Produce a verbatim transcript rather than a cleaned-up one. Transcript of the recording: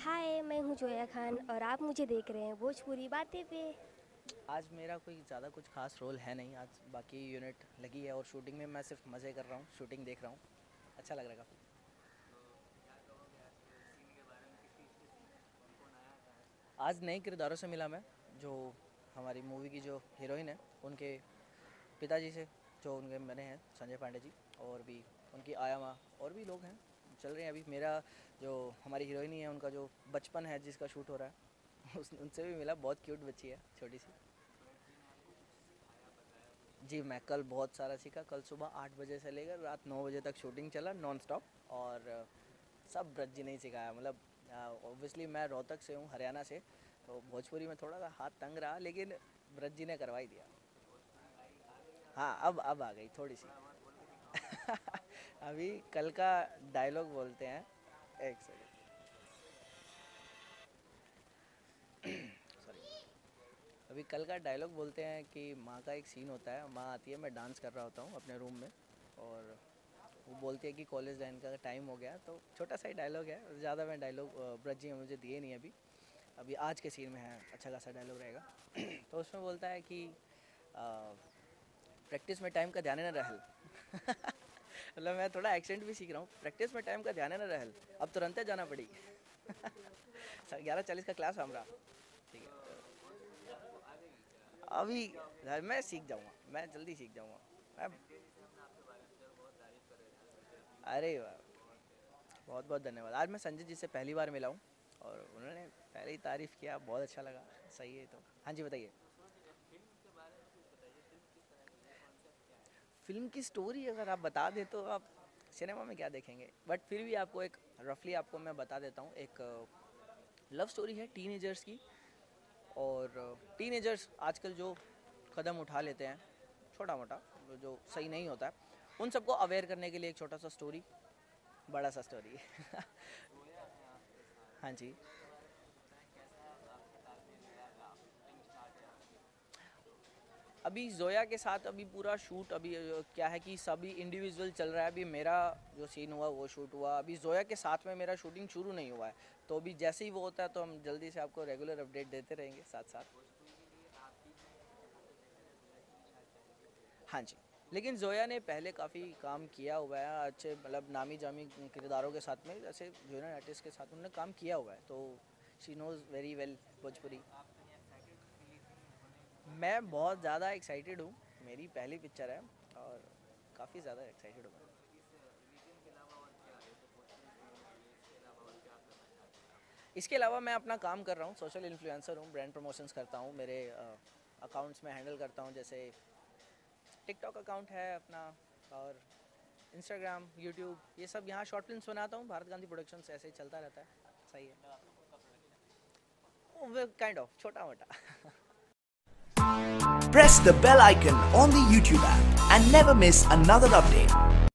हाय, मैं हूँ जोया खान और आप मुझे देख रहे हैं भोजपुरी बातें पे। आज मेरा कोई ज़्यादा कुछ खास रोल है नहीं। आज बाकी यूनिट लगी है और शूटिंग में मैं सिर्फ मज़े कर रहा हूँ, शूटिंग देख रहा हूँ। अच्छा लग रहा है काफ़ी। आज नए किरदारों से मिला मैं, जो हमारी मूवी की जो हीरोइन है उनके पिताजी से, जो उनके बने हैं संजय पांडे जी, और भी उनकी आया माँ और भी लोग हैं चल रहे हैं। अभी मेरा जो हमारी हीरोइन ही है उनका जो बचपन है जिसका शूट हो रहा है उस उनसे भी मिला। बहुत क्यूट बच्ची है, छोटी सी। जी, मैं कल बहुत सारा सीखा। कल सुबह आठ बजे से लेकर रात नौ बजे तक शूटिंग चला नॉन स्टॉप, और अ, सब ब्रज जी ने ही सिखाया। मतलब ऑब्वियसली मैं रोहतक से हूँ, हरियाणा से, तो भोजपुरी में थोड़ा सा हाथ तंग रहा, लेकिन ब्रज जी ने करवा ही दिया। हाँ, अब अब आ गई थोड़ी सी। अभी कल का डायलॉग बोलते हैं। एक सेकंड, सॉरी। अभी कल का डायलॉग बोलते हैं कि माँ का एक सीन होता है। माँ आती है, मैं डांस कर रहा होता हूँ अपने रूम में, और वो बोलती है कि कॉलेज लाइन का टाइम हो गया। तो छोटा सा ही डायलॉग है, ज़्यादा मैं डायलॉग ब्रज जी ने मुझे दिए नहीं अभी। अभी आज के सीन में है, अच्छा खासा डायलॉग रहेगा। तो उसमें बोलता है कि प्रैक्टिस में टाइम का ध्यान न रहल। मतलब मैं थोड़ा एक्सेंट भी सीख रहा हूँ। प्रैक्टिस में टाइम का ध्यान न रहल, अब तुरंत जाना पड़ी। ग्यारह चालीस का क्लास हमारा। ठीक है, अभी मैं सीख जाऊँगा, मैं जल्दी सीख जाऊँगा। मैं अरे वाह, बहुत बहुत धन्यवाद। आज मैं संजय जी से पहली बार मिला हूँ, और उन्होंने पहले ही तारीफ़ किया, बहुत अच्छा लगा। सही है। तो हाँ जी, बताइए। फिल्म की स्टोरी अगर आप बता दें तो आप सिनेमा में क्या देखेंगे, बट फिर भी आपको एक रफली आपको मैं बता देता हूँ। एक लव स्टोरी है टीनेजर्स की, और टीनेजर्स आजकल जो कदम उठा लेते हैं छोटा मोटा, जो सही नहीं होता है, उन सबको अवेयर करने के लिए एक छोटा सा स्टोरी, बड़ा सा स्टोरी। हाँ जी। अभी जोया के साथ अभी पूरा शूट अभी अ, क्या है कि सभी इंडिविजुअल चल रहा है। अभी मेरा जो सीन हुआ वो शूट हुआ, अभी जोया के साथ में मेरा शूटिंग शुरू नहीं हुआ है। तो अभी जैसे ही वो होता है तो हम जल्दी से आपको रेगुलर अपडेट देते रहेंगे साथ साथ। हाँ जी, लेकिन जोया ने पहले काफ़ी काम किया हुआ है, अच्छे मतलब नामी जामी किरदारों के साथ में, जैसे जूनियर आर्टिस्ट के साथ उन्होंने काम किया हुआ है, तो she knows very well Bhojpuri. मैं बहुत ज़्यादा एक्साइटेड हूँ, मेरी पहली पिक्चर है, और काफ़ी ज़्यादा एक्साइटेड हूँ मैं। इसके अलावा मैं अपना काम कर रहा हूँ, सोशल इन्फ्लुएंसर हूँ, ब्रांड प्रमोशंस करता हूँ। मेरे अकाउंट्स में हैंडल करता हूँ, जैसे टिकटॉक अकाउंट है अपना, और इंस्टाग्राम, यूट्यूब, ये सब। यहाँ शॉर्ट फिल्म्स बनाता हूँ, भारत गांधी प्रोडक्शंस, ऐसे ही चलता रहता है। सही है, काइंड ऑफ छोटा मोटा। Press the bell icon on the YouTube app and never miss another update.